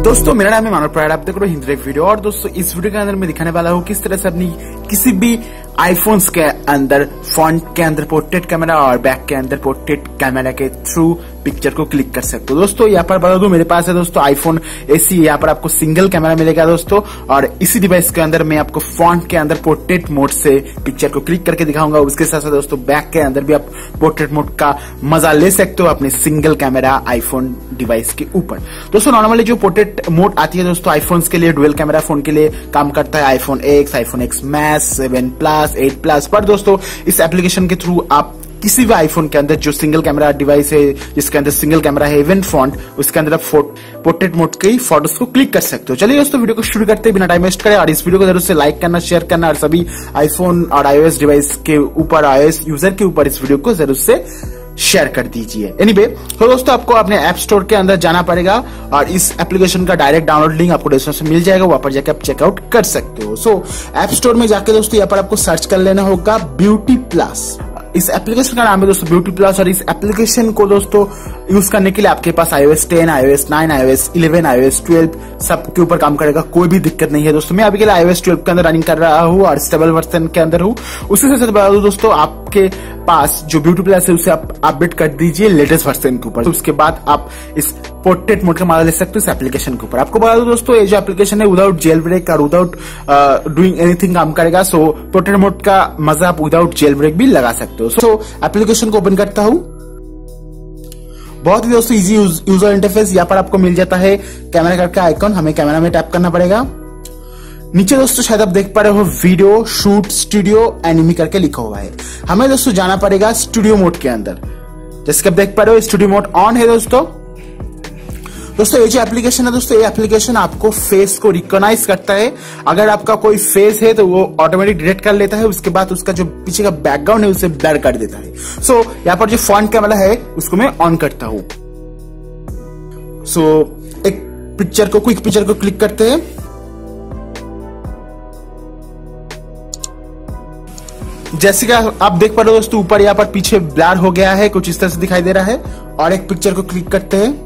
दोस्तों मेरा नाम है मानव प्राण, आप देख रहे हो हिंदी वीडियो। और दोस्तों इस वीडियो के अंदर मैं दिखाने वाला हूँ किस तरह से अपनी किसी भी आईफोन्स के अंदर फ्रंट के अंदर पोर्ट्रेट कैमरा और बैक के अंदर पोर्ट्रेट कैमरा के थ्रू पिक्चर को क्लिक कर सकते हो। दोस्तों यहाँ पर बता दूं मेरे पास है दोस्तों आईफोन एसी, यहाँ पर आपको सिंगल कैमरा मिलेगा दोस्तों। और इसी डिवाइस के अंदर मैं आपको फ्रंट के अंदर पोर्ट्रेट मोड से पिक्चर को क्लिक करके दिखाऊंगा। उसके साथ साथ दोस्तों बैक के अंदर भी आप पोर्ट्रेट मोड का मजा ले सकते हो अपने सिंगल कैमरा आईफोन डिवाइस के ऊपर। दोस्तों नॉर्मली जो पोर्ट्रेट मोड आती है दोस्तों आईफोन्स के लिए, डुअल कैमरा फोन के लिए काम करता है iPhone X, iPhone X Max, 7 plus, 8 plus. पर दोस्तों इस एप्लीकेशन के थ्रू आप किसी भी आईफोन के अंदर जो सिंगल कैमरा डिवाइस है, जिसके अंदर सिंगल कैमरा है इवन फ्रंट, उसके अंदर आप पोर्ट्रेट मोड की फोटोज को क्लिक कर सकते हो। चलिए दोस्तों वीडियो को शुरू करते हैं बिना टाइम वेस्ट करें। और इस वीडियो को जरूर से लाइक करना, शेयर करना और सभी आईफोन और आईओएस डिवाइस के ऊपर, आईओएस यूजर के ऊपर इस वीडियो को जरूर से शेयर कर दीजिए। एनीवे तो दोस्तों आपको अपने ऐप स्टोर के अंदर जाना पड़ेगा और इस एप्लीकेशन का डायरेक्ट डाउनलोड लिंक आपको डिस्क्रिप्शन में मिल जाएगा, वहां पर जाकर आप चेकआउट कर सकते हो। सो ऐप स्टोर में जाके दोस्तों यहाँ पर आपको सर्च कर लेना होगा ब्यूटी प्लस। इस एप्लीकेशन का नाम है दोस्तों ब्यूटी प्लस। और इस एप्लीकेशन को दोस्तों यूज करने के लिए आपके पास iOS 10, iOS 9, iOS 11, iOS 12 सब के ऊपर काम करेगा, कोई भी दिक्कत नहीं है दोस्तों। मैं अभी के लिए iOS 12 के अंदर रनिंग कर रहा हूँ और स्टेबल वर्जन के अंदर हूँ। उसी से बता दूं दोस्तों आपके पास जो ब्यूटी प्लस है उसे आप अपडेट कर दीजिए लेटेस्ट वर्जन के ऊपर। तो उसके बाद आप इस पोर्ट्रेट मोड का मजा ले सकते हो इस एप्लीकेशन के ऊपर। आपको बता दो दोस्तों ये जो एप्लीकेशन है विदाउट जेल ब्रेक और विदाउट डूइंग एनीथिंग काम करेगा। सो पोर्ट्रेट मोड का मजा आप विदाउट जेल ब्रेक भी लगा सकते हो। सो एप्लीकेशन को ओपन करता हूं। बहुत ही दोस्तों इजी यूजर इंटरफेस, यहाँ पर आपको मिल जाता है कैमरा कार्ड का आइकॉन, हमें कैमरा में टैप करना पड़ेगा। नीचे दोस्तों शायद आप देख पा रहे हो वीडियो शूट स्टूडियो एनिमी करके लिखा हुआ है। हमें दोस्तों जाना पड़ेगा स्टूडियो मोड के अंदर। जैसे कि आप देख पा रहे हो स्टूडियो मोड ऑन है दोस्तों। दोस्तों ये जो एप्लीकेशन है दोस्तों, ये एप्लीकेशन आपको फेस को रिकॉग्नाइज करता है। अगर आपका कोई फेस है तो वो ऑटोमेटिक डिटेक्ट कर लेता है, उसके बाद उसका जो पीछे का बैकग्राउंड है उसे ब्लर कर देता है। सो यहाँ पर जो फ्रंट कैमरा है उसको मैं ऑन करता हूं। सो एक पिक्चर को, क्विक पिक्चर को क्लिक करते हैं। जैसे कि आप देख पा रहे हो दोस्तों ऊपर यहाँ पर पीछे ब्लर हो गया है, कुछ इस तरह से दिखाई दे रहा है। और एक पिक्चर को क्लिक करते हैं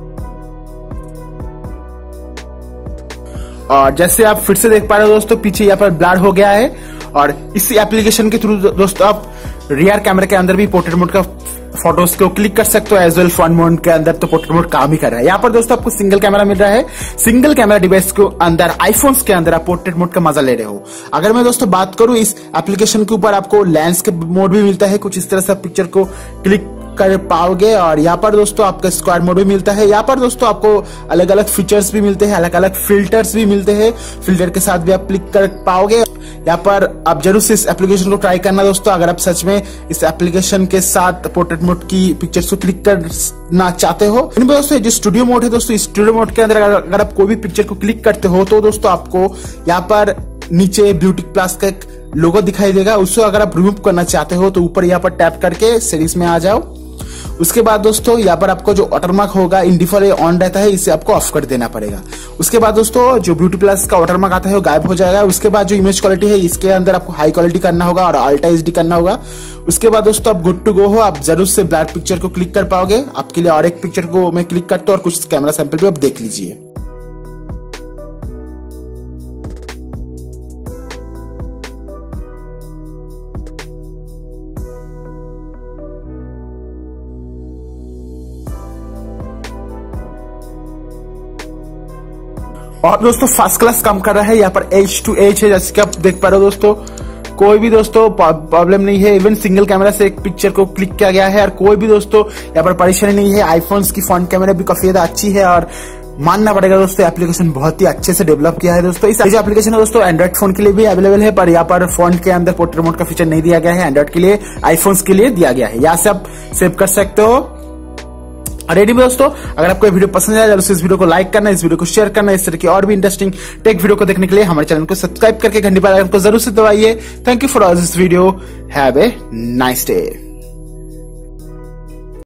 और जैसे आप फिर से देख पा रहे हो दोस्तों पीछे यहाँ पर ब्लर हो गया है। और इसी एप्लीकेशन के थ्रू दोस्तों आप रियर कैमरा के अंदर भी पोर्ट्रेट मोड का फोटोज को क्लिक कर सकते हो एज वेल फ्रंट मोड के अंदर तो पोर्ट्रेट मोड काम ही कर रहा है। यहाँ पर दोस्तों आपको सिंगल कैमरा मिल रहा है। सिंगल कैमरा डिवाइस के अंदर आईफोन्स के अंदर आप पोर्ट्रेट मोड का मजा ले रहे हो। अगर मैं दोस्तों बात करूं इस एप्लीकेशन के ऊपर आपको लैंडस्केप मोड भी मिलता है, कुछ इस तरह से पिक्चर को क्लिक कर पाओगे। और यहाँ पर दोस्तों आपका स्क्वाड मोड भी मिलता है। यहाँ पर दोस्तों आपको अलग अलग फीचर्स भी मिलते हैं, अलग अलग फिल्टर्स भी मिलते हैं, फिल्टर के साथ भी आप क्लिक कर पाओगे। यहाँ पर आप जरूर से इस एप्लीकेशन को ट्राई करना दोस्तों अगर आप सच में इस एप्लीकेशन के साथ पोर्ट्रेट मोड की पिक्चर्स को क्लिक करना चाहते हो। दोस्तों जो स्टूडियो मोड है दोस्तों, स्टूडियो मोड के अंदर अगर आप कोई भी पिक्चर को क्लिक करते हो तो दोस्तों आपको यहाँ पर नीचे ब्यूटी प्लस का एक लोगो दिखाई देगा। उसको अगर आप रिमूव करना चाहते हो तो ऊपर यहाँ पर टैप करके सीरीज में आ जाओ। उसके बाद दोस्तों यहाँ पर आपको जो वाटरमार्क होगा इन डिफॉल्ट ऑन रहता है, इसे आपको ऑफ कर देना पड़ेगा। उसके बाद दोस्तों जो ब्यूटी प्लस का वाटरमार्क आता है वो गायब हो जाएगा। उसके बाद जो इमेज क्वालिटी है इसके अंदर आपको हाई क्वालिटी करना होगा और अल्ट्रा एचडी करना होगा। उसके बाद दोस्तों आप गुड टू गो हो, आप जरूर से ब्लर पिक्चर को क्लिक कर पाओगे। आपके लिए और एक पिक्चर को मैं क्लिक करता हूँ और कुछ कैमरा सैंपल भी आप देख लीजिए। और दोस्तों फर्स्ट क्लास काम कर रहा है। यहाँ पर H2H है, जैसे कि आप देख पा रहे हो दोस्तों। कोई भी दोस्तों प्रॉब्लम नहीं है, इवन सिंगल कैमरा से एक पिक्चर को क्लिक किया गया है और कोई भी दोस्तों यहाँ पर परेशानी नहीं है। आईफोन्स की फ्रंट कैमरा भी काफी ज्यादा अच्छी है और मानना पड़ेगा दोस्तों एप्लीकेशन बहुत ही अच्छे से डेवलप किया है दोस्तों। इस जो एप्लीकेशन है दोस्तों एंड्रॉइड फोन के लिए भी अवेलेबल है, पर यहाँ पर फ्रंट के अंदर पोर्ट्रेट मोड का फीचर नहीं दिया गया है, एंड्रॉइड के लिए, आईफोन्स के लिए दिया गया है। यहाँ से आप सेव कर सकते हो। रेडी में दोस्तों अगर आपको वीडियो पसंद आया तो इस वीडियो को लाइक करना, इस वीडियो को शेयर करना। इस तरह की और भी इंटरेस्टिंग टेक वीडियो को देखने के लिए हमारे चैनल को सब्सक्राइब करके घंटी बेल आइकन को जरूर से दबाइए। Thank you for watching this video. Have a nice day.